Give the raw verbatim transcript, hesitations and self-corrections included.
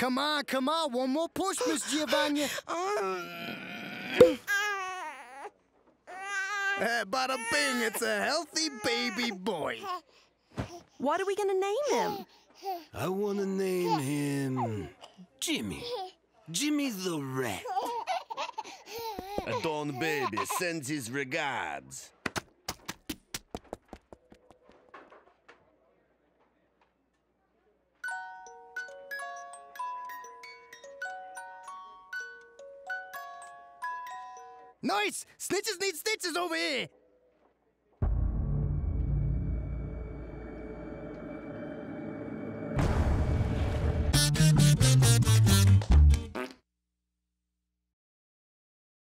Come on, come on. One more push, Miss Giovanni. Uh, bada bing, it's a healthy baby boy. What are we gonna name him? I want to name him Jimmy. Jimmy the Rat. Adorn baby sends his regards. Nice! Snitches need stitches over here!